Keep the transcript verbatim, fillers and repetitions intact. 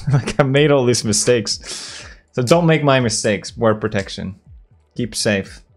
Like, I made all these mistakes. So don't make my mistakes. Wear protection. Keep safe.